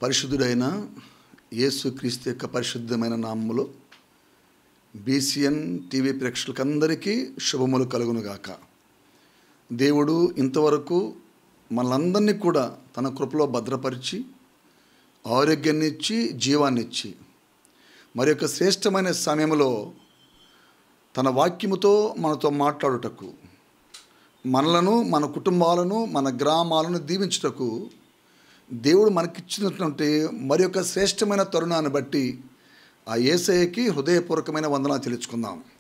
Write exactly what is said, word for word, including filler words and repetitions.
పరిశుద్ధుడైన యేసుక్రీస్తు యొక్క పరిశుద్ధమైన నామములో బీసీఎన్ టీవీ ప్రేక్షకులందరికీ శుభములు కలుగునుగాక. దేవుడు ఇంతవరకు మనలందరినీ కూడా తన కృపలో భద్రపరిచి ఆరోగ్యాన్ని ఇచ్చి జీవాన్ని ఇచ్చి మరి యొక్క శ్రేష్టమైన సమయంలో తన వాక్యముతో మనతో మాట్లాడుటకు, మనలను, మన కుటుంబాలను, మన గ్రామాలను దీవించుటకు దేవుడు మనకిచ్చినటువంటి మరి యొక్క శ్రేష్టమైన తరుణాన్ని బట్టి ఆ యేసయ్యకి హృదయపూర్వకమైన వందనాలు తెలుసుకుందాం.